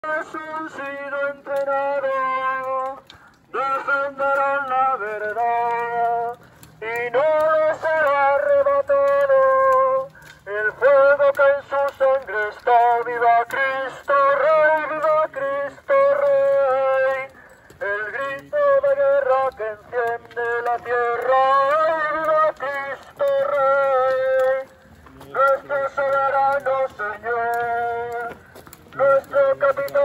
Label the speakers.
Speaker 1: han sido entrenados, defenderán la verdad y no les será arrebatado el fuego que en su sangre está. ¡Viva Cristo Rey! ¡Viva Cristo Rey! El grito de guerra que enciende la tierra. ¡Viva Cristo Rey! Nuestro soberano Señor, nuestro capitán.